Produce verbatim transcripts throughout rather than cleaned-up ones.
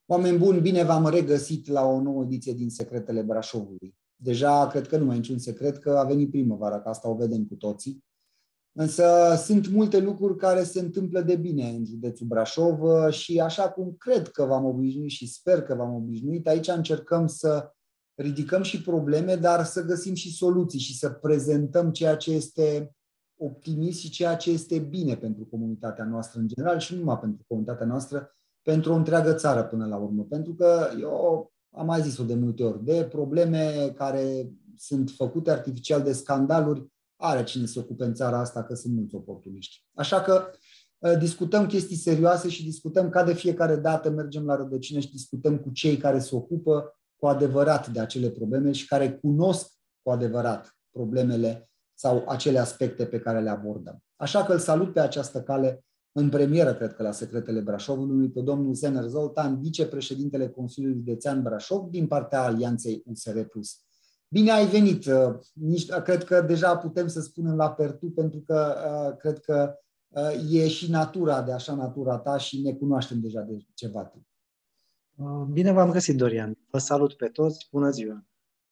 Oameni buni, bine v-am regăsit la o nouă ediție din Secretele Brașovului. Deja cred că nu mai e niciun secret că a venit primăvara, că asta o vedem cu toții. Însă sunt multe lucruri care se întâmplă de bine în județul Brașov și așa cum cred că v-am obișnuit și sper că v-am obișnuit, aici încercăm să ridicăm și probleme, dar să găsim și soluții și să prezentăm ceea ce este optimist și ceea ce este bine pentru comunitatea noastră în general și nu numai pentru comunitatea noastră, pentru o întreagă țară până la urmă. Pentru că eu am mai zis-o de multe ori, de probleme care sunt făcute artificial, de scandaluri, are cine se ocupe în țara asta, că sunt mulți oportuniști. Așa că discutăm chestii serioase și discutăm ca de fiecare dată, mergem la rădăcină și discutăm cu cei care se ocupă cu adevărat de acele probleme și care cunosc cu adevărat problemele sau acele aspecte pe care le abordăm. Așa că îl salut pe această cale în premieră, cred că la Secretele Brașovului, pe domnul Zener Zoltan, vicepreședintele Consiliului Județean Brașov, din partea Alianței U S R plus. Bine ai venit! Nici, cred că deja putem să spunem la pertu, pentru că uh, cred că uh, e și natura de așa natura ta și ne cunoaștem deja de ceva timp. Bine v-am găsit, Dorian! Vă salut pe toți! Bună ziua!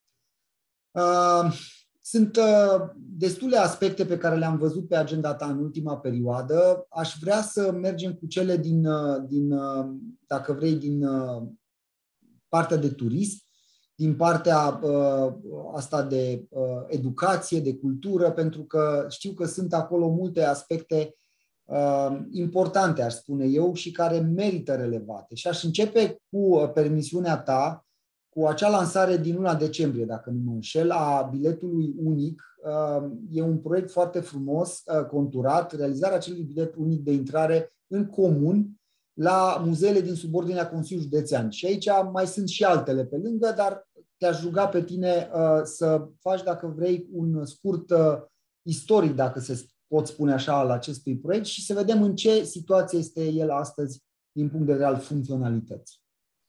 Uh, Sunt uh, destule aspecte pe care le-am văzut pe agenda ta în ultima perioadă. Aș vrea să mergem cu cele din, uh, din uh, dacă vrei, din uh, partea de turism, din partea uh, asta de uh, educație, de cultură, pentru că știu că sunt acolo multe aspecte uh, importante, aș spune eu, și care merită relevate. Și aș începe cu permisiunea ta, cu acea lansare din luna decembrie, dacă nu mă înșel, a biletului unic. E un proiect foarte frumos, conturat, realizarea acelui bilet unic de intrare în comun la muzeele din subordinea Consiliului Județean. Și aici mai sunt și altele pe lângă, dar te-aș ruga pe tine să faci, dacă vrei, un scurt istoric, dacă se pot spune așa, al acestui proiect și să vedem în ce situație este el astăzi din punct de vedere al funcționalității.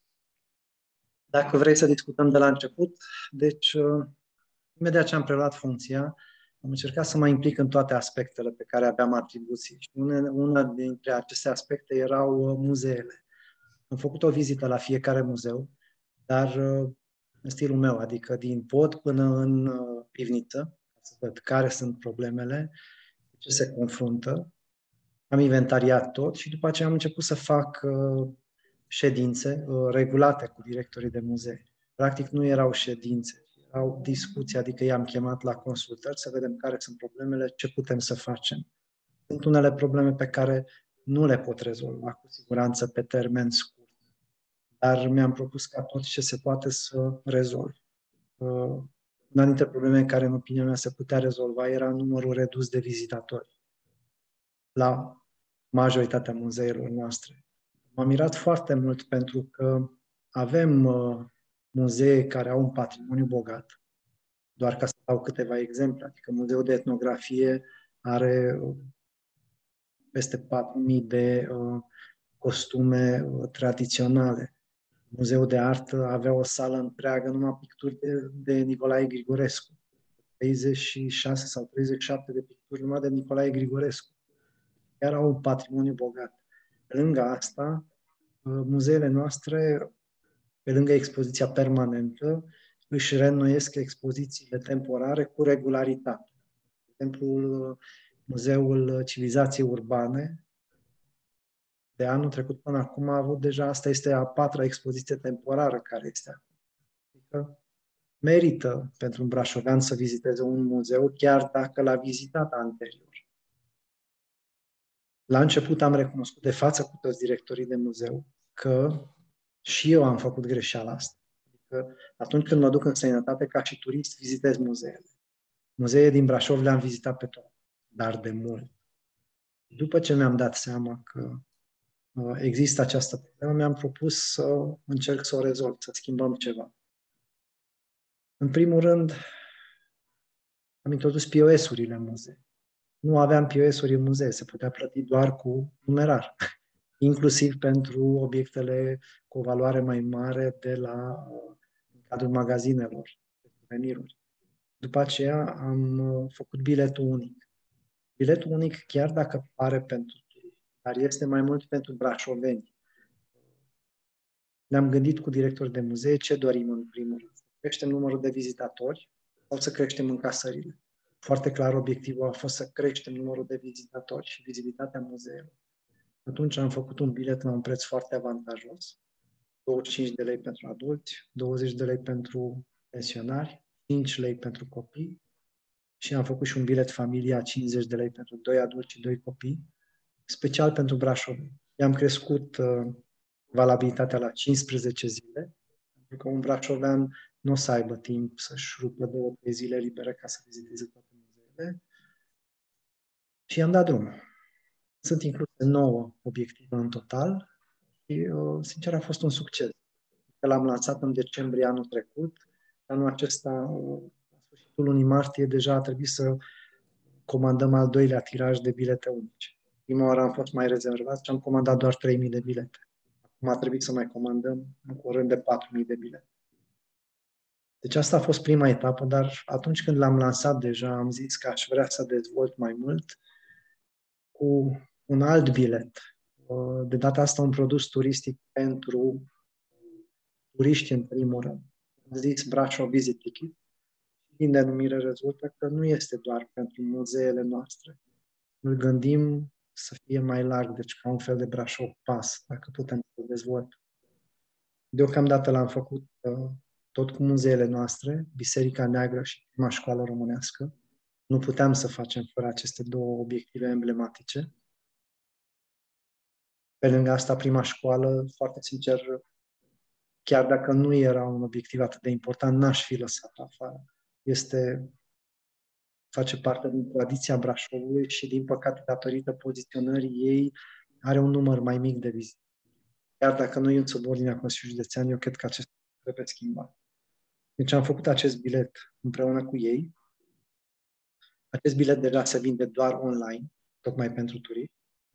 Dacă vrei să discutăm de la început, deci, imediat ce am preluat funcția, am încercat să mă implic în toate aspectele pe care aveam atribuții. Și una, una dintre aceste aspecte erau muzeele. Am făcut o vizită la fiecare muzeu, dar în stilul meu, adică din pod până în pivniță, să văd care sunt problemele, ce se confruntă. Am inventariat tot și după aceea am început să fac ședințe uh, regulate cu directorii de muzee. Practic nu erau ședințe, erau discuții, adică i-am chemat la consultări să vedem care sunt problemele, ce putem să facem. Sunt unele probleme pe care nu le pot rezolva cu siguranță pe termen scurt, dar mi-am propus ca tot ce se poate să rezolv. Uh, una dintre probleme care, în opinia mea, se putea rezolva era numărul redus de vizitatori la majoritatea muzeelor noastre. M-am mirat foarte mult pentru că avem uh, muzee care au un patrimoniu bogat, doar ca să dau câteva exemple. Adică Muzeul de Etnografie are uh, peste patru mii de uh, costume uh, tradiționale. Muzeul de Artă avea o sală întreagă numai picturi de, de Nicolae Grigorescu. treizeci și șase sau treizeci și șapte de picturi numai de Nicolae Grigorescu. Chiar au un patrimoniu bogat. Pe lângă asta, muzeele noastre, pe lângă expoziția permanentă, își reînnoiesc expozițiile temporare cu regularitate. De exemplu, Muzeul Civilizației Urbane, de anul trecut până acum, a avut deja, asta este a patra expoziție temporară care este acum. Adică merită pentru un brașovean să viziteze un muzeu, chiar dacă l-a vizitat anterior. La început am recunoscut de față cu toți directorii de muzeu că și eu am făcut greșeala asta. Adică atunci când mă duc în străinătate ca și turist, vizitez muzeele. Muzeele din Brașov le-am vizitat pe toate, dar de mult. După ce mi-am dat seama că există această problemă, mi-am propus să încerc să o rezolv, să schimbăm ceva. În primul rând, am introdus P O S-urile în muzee. Nu aveam P O S-uri în muzee, se putea plăti doar cu numerar, inclusiv pentru obiectele cu o valoare mai mare de la în cadrul magazinelor, de suveniruri. După aceea am făcut biletul unic. Biletul unic, chiar dacă pare pentru turiști, dar este mai mult pentru brașoveni. ne-am gândit cu directori de muzee ce dorim în primul rând. Să creștem numărul de vizitatori sau să creștem încasările. Foarte clar, obiectivul a fost să creștem numărul de vizitatori și vizibilitatea muzeelor. Atunci am făcut un bilet la un preț foarte avantajos, douăzeci și cinci de lei pentru adulți, douăzeci de lei pentru pensionari, cinci lei pentru copii și am făcut și un bilet familia cincizeci de lei pentru doi adulți și doi copii, special pentru Brașov. I-am crescut uh, valabilitatea la cincisprezece zile, pentru că un brașovean nu o să aibă timp să-și rupă două, trei zile libere ca să viziteze toate muzeele. Și i-am dat drumul. Sunt incluse nouă obiective în total și, uh, sincer, a fost un succes. L-am lansat în decembrie anul trecut. Anul acesta, uh, la sfârșitul lunii martie, deja a trebuit să comandăm al doilea tiraj de bilete unice. Prima oară am fost mai rezervați și am comandat doar trei mii de bilete. Acum a trebuit să mai comandăm în curând de patru mii de bilete. Deci asta a fost prima etapă, dar atunci când l-am lansat deja, am zis că aș vrea să dezvolt mai mult cu un alt bilet. De data asta un produs turistic pentru turiști în primul rând. Am zis Brașov Visit Ticket. Din denumire rezultă că nu este doar pentru muzeele noastre. Îl gândim să fie mai larg, deci ca un fel de Brașov Pass, dacă putem să dezvolt. Deocamdată l-am făcut uh, tot cu muzeele noastre, Biserica Neagră și Prima Școală Românească. Nu puteam să facem fără aceste două obiective emblematice. Pe lângă asta, Prima Școală, foarte sincer, chiar dacă nu era un obiectiv atât de important, n-aș fi lăsat afară. Este, face parte din tradiția Brașovului și, din păcate, datorită poziționării ei, are un număr mai mic de vizite. Chiar dacă nu e în subordinea Consiliului Județean, eu cred că acest lucru trebuie schimbat. Deci am făcut acest bilet împreună cu ei. Acest bilet deja se vinde doar online, tocmai pentru turiști.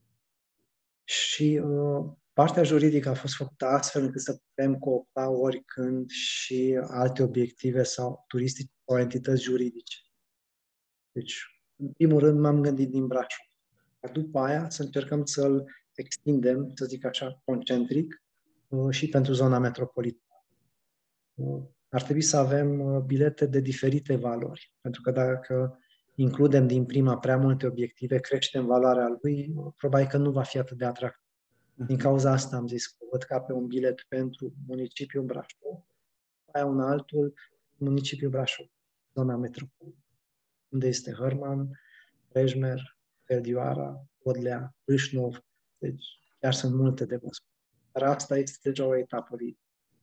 Și uh, partea juridică a fost făcută astfel încât să putem coopta oricând și alte obiective sau turistice sau entități juridice. Deci, în primul rând, m-am gândit din Brașov. După aia să încercăm să-l extindem, să zic așa, concentric uh, și pentru zona metropolitană. Uh, ar trebui să avem uh, bilete de diferite valori, pentru că dacă includem din prima prea multe obiective, creștem valoarea lui, uh, probabil că nu va fi atât de atractiv. Din cauza asta am zis că văd ca pe un bilet pentru municipiul Brașov, aia un altul, municipiul Brașov, zona metropolitană, unde este Hărman, Prejmer, Feldioara, Podlea, Râșnov, deci chiar sunt multe de văzut. Dar asta este deja o etapă viitoare.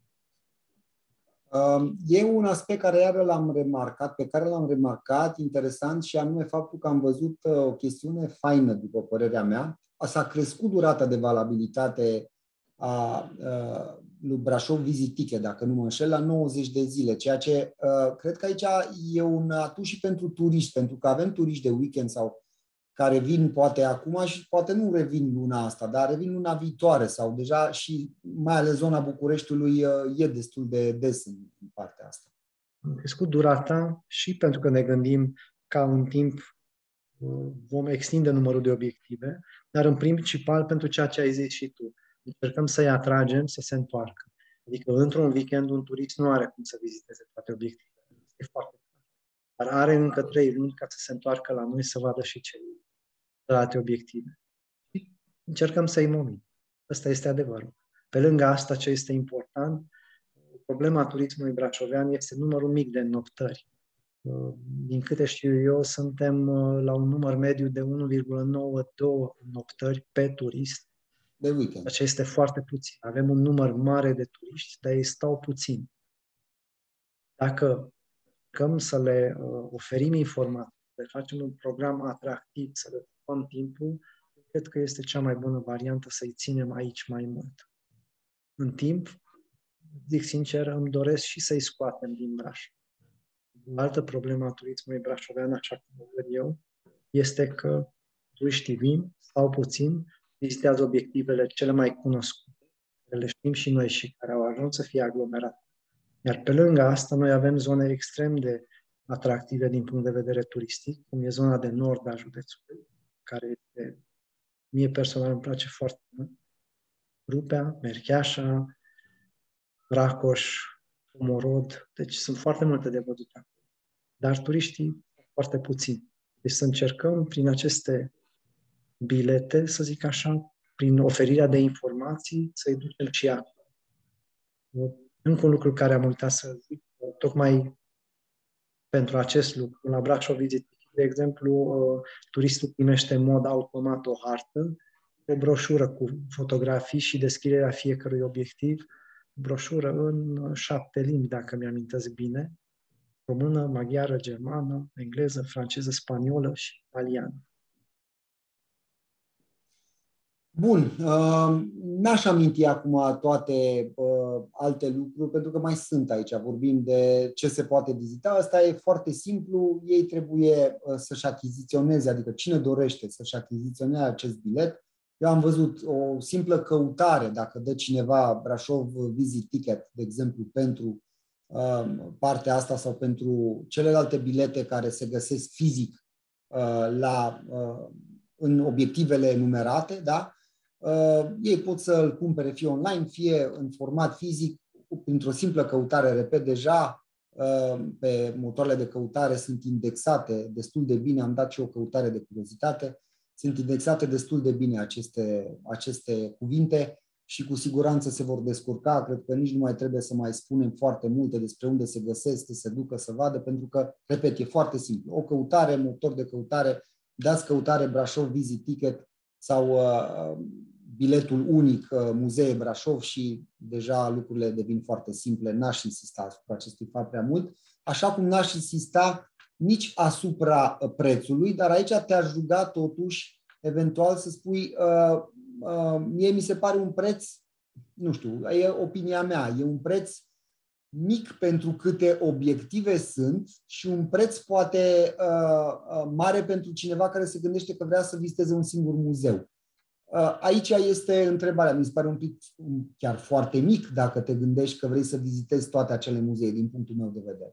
E un aspect care iară l-am remarcat, pe care l-am remarcat, interesant, și anume faptul că am văzut o chestiune faină, după părerea mea. S-a crescut durata de valabilitate a, a lui Brașov Visit Ticket, dacă nu mă înșel, la nouăzeci de zile, ceea ce a, cred că aici e un atu și pentru turiști, pentru că avem turiști de weekend sau care vin poate acum și poate nu revin luna asta, dar revin luna viitoare sau deja, și mai ales zona Bucureștiului e destul de des în partea asta. Am crescut durata și pentru că ne gândim ca în timp vom extinde numărul de obiective, dar în principal pentru ceea ce ai zis și tu. Încercăm să-i atragem să se întoarcă. Adică într-un weekend un turist nu are cum să viziteze toate obiectivele. E foarte clar. Dar are încă trei luni ca să se întoarcă la noi să vadă și celelalte obiective. Și încercăm să-i momim. Ăsta este adevărul. Pe lângă asta, ce este important, problema turismului brașovean este numărul mic de înnoptări. Din câte știu eu, suntem la un număr mediu de unu virgulă nouăzeci și doi înnoptări pe turist. De weekend. Ceea ce este foarte puțin. Avem un număr mare de turiști, dar ei stau puțin. Dacă încercăm să le oferim informații, să le facem un program atractiv, să le ocupăm timpul, cred că este cea mai bună variantă să-i ținem aici mai mult. În timp, zic sincer, îmi doresc și să-i scoatem din Brașov. O altă problemă a turismului brașovean, așa cum o văd eu, este că turiștii vin, stau puțin, vizitează obiectivele cele mai cunoscute, care le știm și noi și care au ajuns să fie aglomerate. Iar pe lângă asta, noi avem zone extrem de atractive din punct de vedere turistic, cum e zona de nord a județului, care este, mie personal îmi place foarte mult, Rupea, Mercheașa, Racoș, Comorod, deci sunt foarte multe de văzut acolo. Dar turiștii foarte puțini. Deci să încercăm prin aceste bilete, să zic așa, prin oferirea de informații, să-i ducem și acolo. Încă un lucru care am uitat să zic, tocmai pentru acest lucru, la Brașov Visit, de exemplu, turistul primește în mod automat o hartă, o broșură cu fotografii și descrierea fiecărui obiectiv, broșură în șapte limbi, dacă mi-amintesc bine, română, maghiară, germană, engleză, franceză, spaniolă și italiană. Bun, uh, n-aș aminti acum toate uh, alte lucruri, pentru că mai sunt aici. Vorbim de ce se poate vizita. Asta e foarte simplu. Ei trebuie uh, să-și achiziționeze, adică cine dorește să-și achiziționeze acest bilet. Eu am văzut o simplă căutare, dacă dă cineva Brașov Visit Ticket, de exemplu, pentru uh, partea asta sau pentru celelalte bilete care se găsesc fizic uh, la, uh, în obiectivele numerate, da? Uh, ei pot să îl cumpere fie online, fie în format fizic, printr-o simplă căutare. Repet, deja uh, pe motoarele de căutare sunt indexate destul de bine, am dat și o căutare de curiozitate, sunt indexate destul de bine aceste, aceste cuvinte și cu siguranță se vor descurca. Cred că nici nu mai trebuie să mai spunem foarte multe despre unde se găsesc, să se ducă să vadă, pentru că, repet, e foarte simplu. O căutare, motor de căutare, dați căutare Brașov Visit Ticket sau uh, biletul unic uh, Muzee Brașov și deja lucrurile devin foarte simple. N-aș insista asupra acestui fapt prea mult, așa cum n-aș insista nici asupra uh, prețului, dar aici te-aș ruga totuși eventual să spui uh, uh, mie mi se pare un preț, nu știu, e opinia mea, e un preț mic pentru câte obiective sunt și un preț poate uh, uh, mare pentru cineva care se gândește că vrea să viziteze un singur muzeu. Uh, aici este întrebarea. Mi se pare un pic chiar foarte mic dacă te gândești că vrei să vizitezi toate acele muzee, din punctul meu de vedere.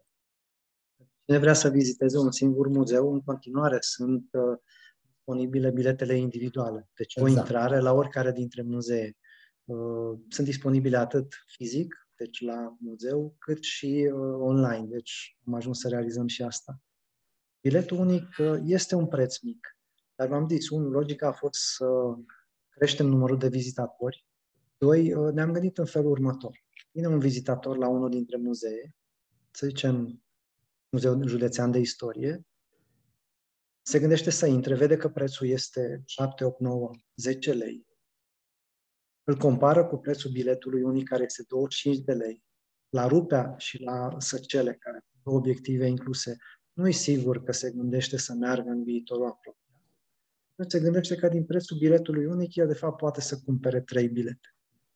Cine vrea să viziteze un singur muzeu, în continuare sunt uh, disponibile biletele individuale. Deci exact. O intrare la oricare dintre muzee. Uh, sunt disponibile atât fizic, deci la muzeu, cât și uh, online. Deci am ajuns să realizăm și asta. Biletul unic uh, este un preț mic. Dar v-am zis, un, logica a fost să creștem numărul de vizitatori. Doi, uh, ne-am gândit în felul următor. Vine un vizitator la unul dintre muzee, să zicem Muzeul Județean de Istorie, se gândește să intre, vede că prețul este șapte, opt, nouă, zece lei. Îl compară cu prețul biletului unic, care este douăzeci și cinci de lei. La Rupea și la Săcele, care sunt două obiective incluse, nu e sigur că se gândește să meargă în viitorul apropiat. Se gândește că din prețul biletului unic, el de fapt poate să cumpere trei bilete.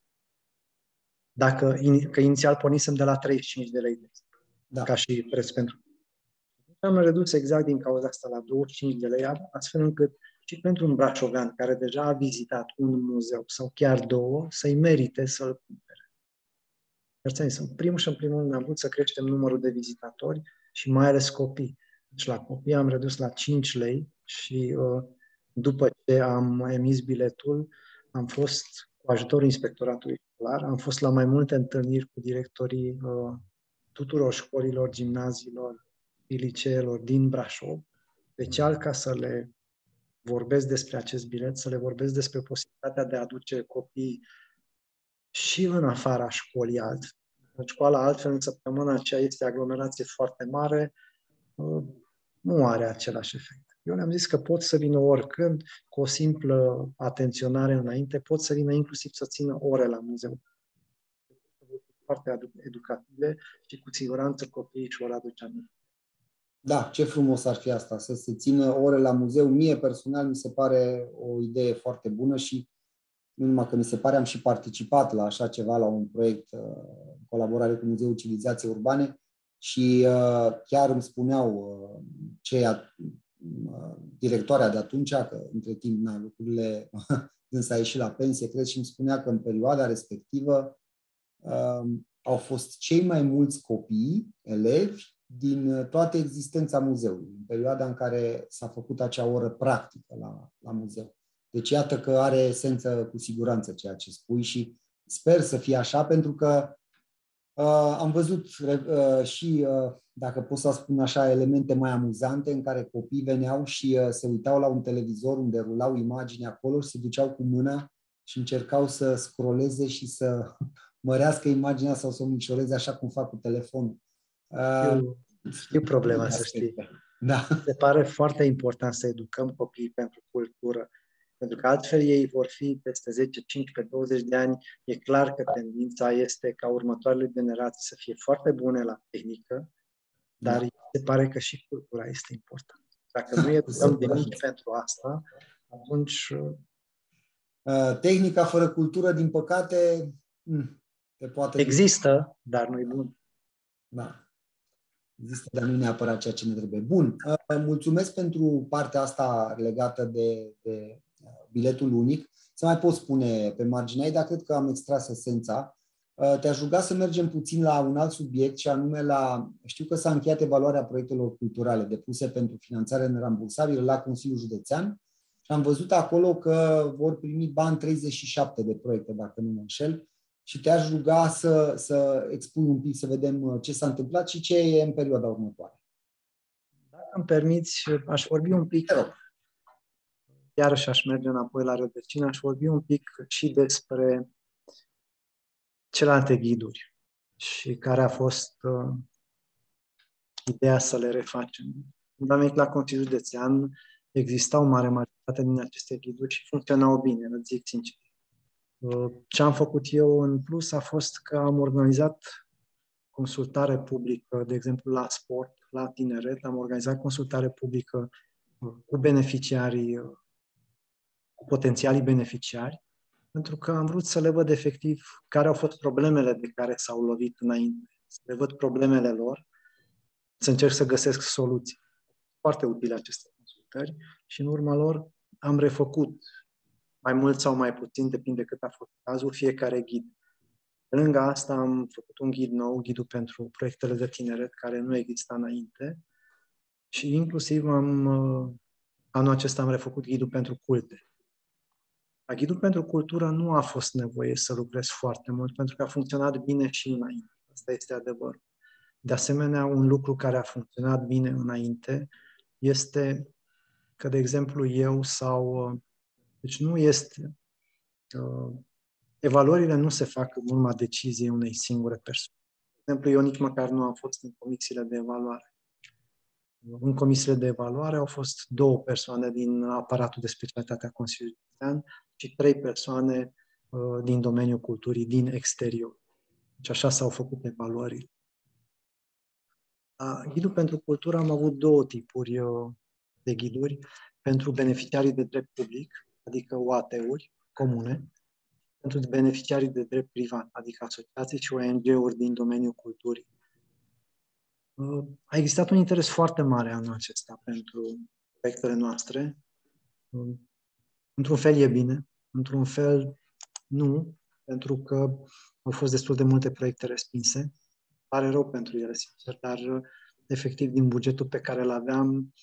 Dacă că inițial pornisem de la treizeci și cinci de lei, da, ca și preț pentru. Am redus exact din cauza asta la douăzeci și cinci de lei, astfel încât și pentru un brașovean care deja a vizitat un muzeu sau chiar două, să-i merite să-l cumpere. Iar în primul și în primul rând am vrut să creștem numărul de vizitatori și mai ales copii. Deci la copii am redus la cinci lei și uh, după ce am emis biletul, am fost, cu ajutorul inspectoratului școlar, am fost la mai multe întâlniri cu directorii uh, tuturor școlilor, gimnaziilor, liceelor din Brașov, special ca să le vorbesc despre acest bilet, să le vorbesc despre posibilitatea de a aduce copii și în afara școlii altfel. În școala altfel, în săptămâna aceea este aglomerație foarte mare, nu are același efect. Eu le-am zis că pot să vină oricând, cu o simplă atenționare înainte, pot să vină inclusiv să țină ore la muzeu. Foarte educative și cu siguranță copiii își vor aduce aminte. Da, ce frumos ar fi asta, să se țină ore la muzeu. Mie personal mi se pare o idee foarte bună și nu numai că mi se pare, am și participat la așa ceva, la un proiect în colaborare cu Muzeul Civilizației Urbane și chiar îmi spuneau ceea, directoarea de atunci, că între timp na, lucrurile însă a ieșit la pensie, cred, și îmi spunea că în perioada respectivă au fost cei mai mulți copii, elevi, din toată existența muzeului, în perioada în care s-a făcut acea oră practică la, la muzeu. Deci iată că are esență cu siguranță ceea ce spui și sper să fie așa, pentru că Uh, am văzut uh, și, uh, dacă pot să spun așa, elemente mai amuzante în care copii veneau și uh, se uitau la un televizor unde rulau imagini acolo și se duceau cu mâna și încercau să scrolleze și să mărească imaginea sau să o micșoreze așa cum fac cu telefonul. Uh, Eu știu problema, să știi. Da. Se pare foarte important să educăm copiii pentru cultură, pentru că altfel ei vor fi peste zece, cincisprezece, douăzeci de ani. E clar că tendința este ca următoarele generații să fie foarte bune la tehnică, dar da. Se pare că și cultura este importantă. Dacă nu educăm de mici pentru asta, atunci... Tehnica fără cultură, din păcate, te poate... Există, dar nu e bun. Da. Există, dar nu neapărat ceea ce ne trebuie. Bun, mulțumesc pentru partea asta legată de, de biletul unic. Să mai pot spune pe marginea ei, dar cred că am extras esența. Te-aș ruga să mergem puțin la un alt subiect și anume la... Știu că s-a încheiat evaluarea proiectelor culturale depuse pentru finanțare nerambursabilă la Consiliul Județean și am văzut acolo că vor primi bani treizeci și șapte de proiecte, dacă nu mă înșel. Și te-aș ruga să, să expui un pic, să vedem ce s-a întâmplat și ce e în perioada următoare. Dacă îmi permiți, aș vorbi un pic, iarăși aș merge înapoi la rădăcină, aș vorbi un pic și despre celelalte ghiduri și care a fost uh, ideea să le refacem. Când am venit la Consiliul Județean, exista o mare majoritate din aceste ghiduri și funcționau bine, îți zic sincer. Ce am făcut eu în plus a fost că am organizat consultare publică, de exemplu la sport, la tineret, am organizat consultare publică cu beneficiarii, cu potențialii beneficiari, pentru că am vrut să le văd efectiv care au fost problemele de care s-au lovit înainte, să le văd problemele lor, să încerc să găsesc soluții. Foarte utile aceste consultări și în urma lor am refăcut mai mult sau mai puțin, depinde cât a fost cazul, fiecare ghid. Pe lângă asta am făcut un ghid nou, ghidul pentru proiectele de tineret, care nu exista înainte. Și inclusiv am, anul acesta am refăcut ghidul pentru culte. La ghidul pentru cultură nu a fost nevoie să lucrez foarte mult, pentru că a funcționat bine și înainte. Asta este adevărul. De asemenea, un lucru care a funcționat bine înainte este că, de exemplu, eu sau... Deci nu este... Uh, evaluările nu se fac în urma deciziei unei singure persoane. De exemplu, eu nici măcar nu am fost în comisiile de evaluare. În comisiile de evaluare au fost două persoane din aparatul de specialitate a Consiliului Județean și trei persoane uh, din domeniul culturii, din exterior. Deci așa s-au făcut evaluările. La ghidul pentru cultură am avut două tipuri uh, de ghiduri. Pentru beneficiarii de drept public, adică O A T-uri comune, pentru beneficiarii de drept privat, adică asociații și O N G-uri din domeniul culturii. A existat un interes foarte mare anul acesta pentru proiectele noastre. Într-un fel e bine, într-un fel nu, pentru că au fost destul de multe proiecte respinse. Pare rău pentru ele, sincer, dar efectiv din bugetul pe care îl aveam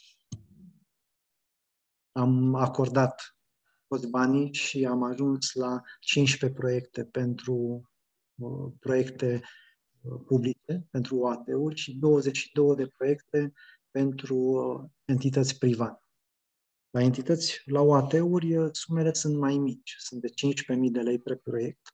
am acordat toți banii și am ajuns la cincisprezece proiecte pentru uh, proiecte uh, publice, pentru O A T-uri și douăzeci și două de proiecte pentru uh, entități private. La entități, la O A T-uri, uh, sumele sunt mai mici, sunt de cincisprezece mii de lei pe proiect.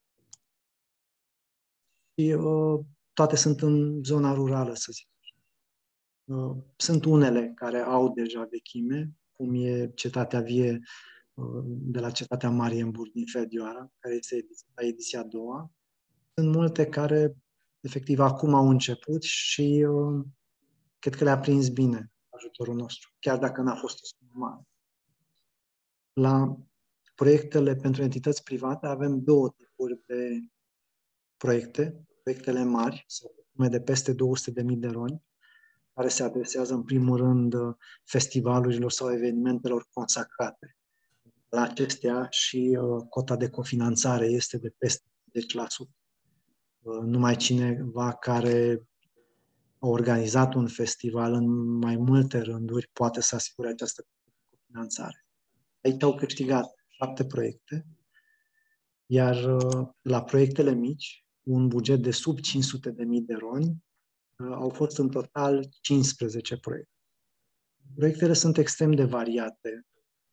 Și uh, toate sunt în zona rurală, să zic. Uh, sunt unele care au deja vechime, cum e Cetatea Vie de la Cetatea Marienburg din Fedioara, care este la ediția a doua. Sunt multe care, efectiv, acum au început și uh, cred că le-a prins bine ajutorul nostru, chiar dacă n-a fost o sumă mare. La proiectele pentru entități private avem două tipuri de proiecte, proiectele mari, sau de peste două sute de mii de roni, care se adresează, în primul rând, festivalurilor sau evenimentelor consacrate. La acestea și uh, cota de cofinanțare este de peste zece la sută. Uh, numai cineva care a organizat un festival în mai multe rânduri poate să asigure această cofinanțare. Aici au câștigat șapte proiecte, iar uh, la proiectele mici un buget de sub cinci sute de mii de roni. Au fost în total cincisprezece proiecte. Proiectele sunt extrem de variate,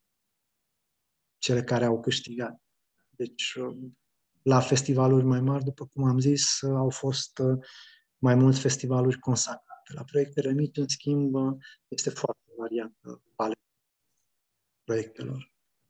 cele care au câștigat. Deci, la festivaluri mai mari, după cum am zis, au fost mai mulți festivaluri consacrate. La proiectele mici, în schimb, este foarte variată paleta proiectelor.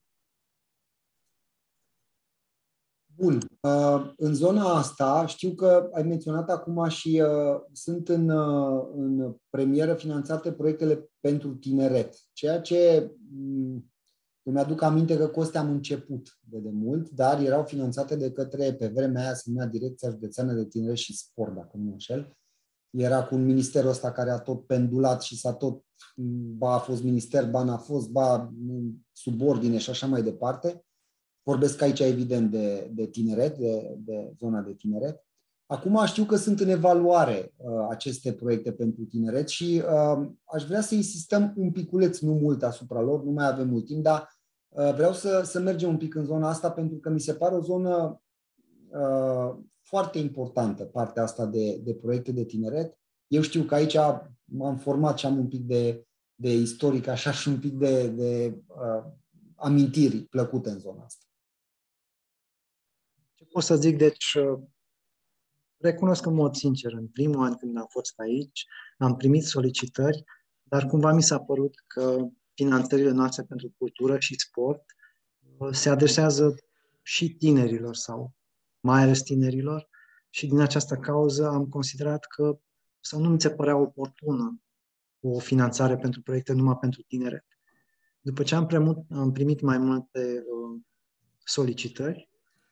Bun. În zona asta, știu că ai menționat acum și sunt în, în premieră finanțate proiectele pentru tineret, ceea ce îmi aduc aminte că cu astea am început de demult, dar erau finanțate de către, pe vremea aia, se numea Direcția Județeană de Tineret și Sport, dacă nu mă înșel. Era cu un ministerul ăsta care a tot pendulat și s-a tot, ba a fost minister, ba n-a fost, ba subordine și așa mai departe. Vorbesc aici, evident, de, de tineret, de, de zona de tineret. Acum știu că sunt în evaluare uh, aceste proiecte pentru tineret și uh, aș vrea să insistăm un piculeț, nu mult asupra lor, nu mai avem mult timp, dar uh, vreau să, să mergem un pic în zona asta pentru că mi se pare o zonă uh, foarte importantă, partea asta de, de proiecte de tineret. Eu știu că aici m-am format și am un pic de, de istoric, așa, și un pic de, de uh, amintiri plăcute în zona asta. Ce pot să zic? Deci, recunosc în mod sincer, în primul an când am fost aici, am primit solicitări, dar cumva mi s-a părut că finanțările noastre pentru cultură și sport se adresează și tinerilor sau mai ales tinerilor și din această cauză am considerat că sau nu mi se părea oportună o finanțare pentru proiecte numai pentru tineret. După ce am, primit, am primit mai multe uh, solicitări,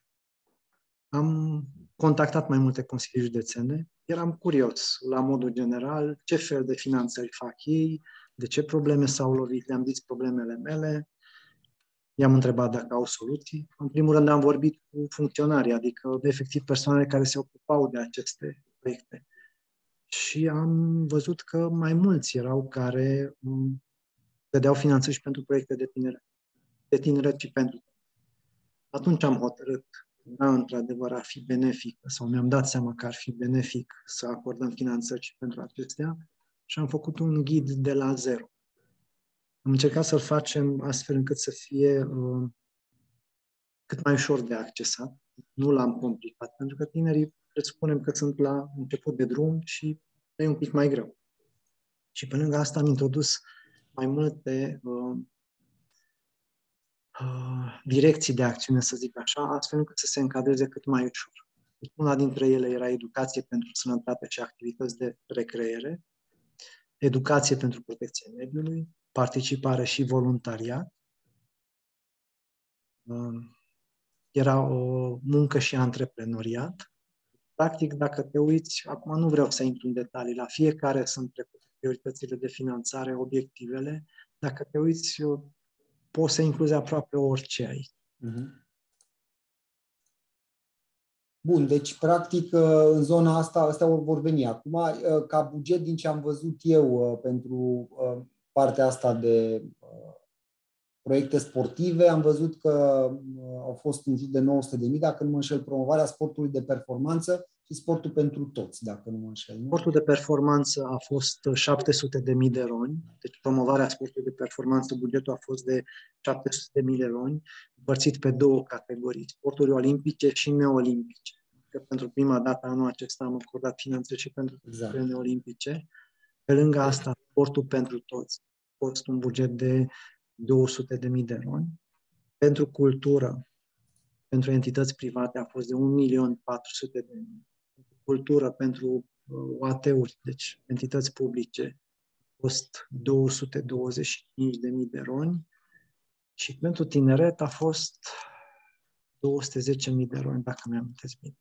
am contactat mai multe consilii județene, eram curios, la modul general, ce fel de finanțări fac ei, de ce probleme s-au lovit, le-am zis problemele mele, i-am întrebat dacă au soluții. În primul rând am vorbit cu funcționarii, adică efectiv persoanele care se ocupau de aceste proiecte. Și am văzut că mai mulți erau care um, dădeau finanțări și pentru proiecte de tineret, de tineret și pentru. Atunci am hotărât, da, într-adevăr, ar fi benefic, sau mi-am dat seama că ar fi benefic să acordăm finanțări și pentru acestea și am făcut un ghid de la zero. Am încercat să-l facem astfel încât să fie uh, cât mai ușor de accesat. Nu l-am complicat, pentru că tinerii presupunem că sunt la început de drum și e un pic mai greu. Și pe lângă asta am introdus mai multe uh, uh, direcții de acțiune, să zic așa, astfel încât să se încadreze cât mai ușor. Deci, una dintre ele era educație pentru sănătate și activități de recreere, educație pentru protecția mediului, participare și voluntariat. Uh, era o muncă și antreprenoriat. Practic, dacă te uiți, acum nu vreau să intru în detalii, la fiecare sunt trecute prioritățile de finanțare, obiectivele. Dacă te uiți, poți să incluzi aproape orice ai. Uh-huh. Bun, deci, practic, în zona asta, astea vor veni. Acum, ca buget, din ce am văzut eu pentru partea asta de proiecte sportive, am văzut că au fost în jur de nouă sute de mii, dacă nu mă înșel, promovarea sportului de performanță și sportul pentru toți, dacă nu mă înșel. Nu? Sportul de performanță a fost șapte sute de mii de roni, deci promovarea sportului de performanță, bugetul a fost de șapte sute de mii de roni, împărțit pe două categorii, sporturi olimpice și neolimpice. Că pentru prima dată anul acesta am acordat finanțări și pentru exact. neolimpice. Pe lângă asta, sportul pentru toți a fost un buget de două sute de mii de roni. Pentru cultură, pentru entități private a fost de un milion patru sute de mii. Cultură pentru O A T-uri, deci entități publice, a fost două sute douăzeci și cinci de mii de roni și pentru tineret a fost două sute zece mii de roni, dacă mi-am amintesc bine.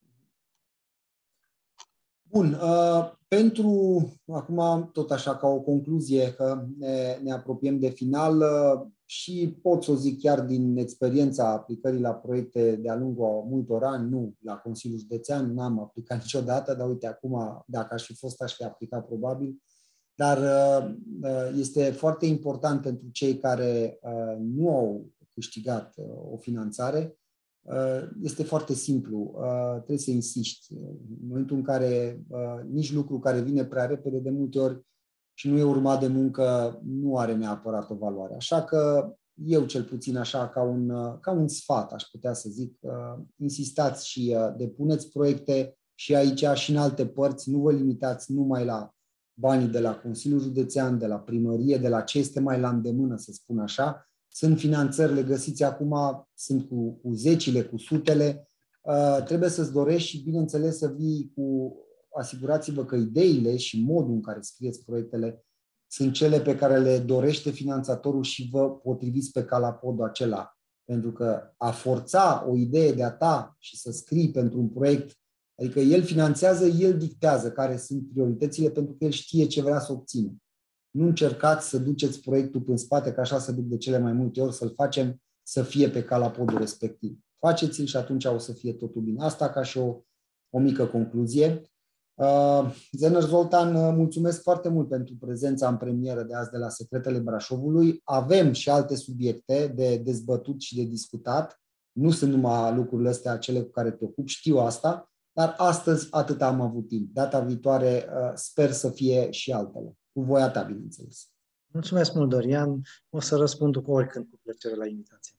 Bun, uh, pentru, acum tot așa ca o concluzie, că ne, ne apropiem de final uh, și pot să o zic chiar din experiența aplicării la proiecte de-a lungul multor ani, nu la Consiliul Județean, n-am aplicat niciodată, dar uite acum, dacă aș fi fost, aș fi aplicat probabil, dar uh, este foarte important pentru cei care uh, nu au câștigat uh, o finanțare, Este foarte simplu, trebuie să insiști. În momentul în care nici lucru care vine prea repede, de multe ori, și nu e urmat de muncă, nu are neapărat o valoare. Așa că eu, cel puțin așa, ca un, ca un sfat, aș putea să zic, insistați și depuneți proiecte și aici și în alte părți, nu vă limitați numai la banii de la Consiliul Județean, de la primărie, de la ce este mai la îndemână, să spun așa. Sunt finanțări, le găsiți acum, sunt cu, cu zecile, cu sutele. Uh, trebuie să-ți dorești și, bineînțeles, să vii cu... Asigurați-vă că ideile și modul în care scrieți proiectele sunt cele pe care le dorește finanțatorul și vă potriviți pe calapodul acela. Pentru că a forța o idee de-a ta și să scrii pentru un proiect, adică el finanțează, el dictează care sunt prioritățile, pentru că el știe ce vrea să obțină. Nu încercați să duceți proiectul în spate, că așa se duc de cele mai multe ori, să-l facem să fie pe calapodul respectiv. Faceți-l și atunci o să fie totul bine. Asta ca și o, o mică concluzie. Uh, Zener Zoltan, mulțumesc foarte mult pentru prezența în premieră de azi de la Secretele Brașovului. Avem și alte subiecte de dezbătut și de discutat. Nu sunt numai lucrurile astea cele cu care te ocupi, știu asta, dar astăzi atât am avut timp. Data viitoare uh, sper să fie și altele. Cu voia ta, bineînțeles. Mulțumesc mult, Dorian. O să răspund cu oricând cu plăcere la invitație.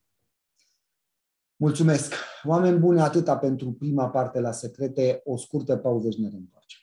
Mulțumesc. Oameni buni, atâta pentru prima parte la Secrete. O scurtă pauză și ne reîntoarcem.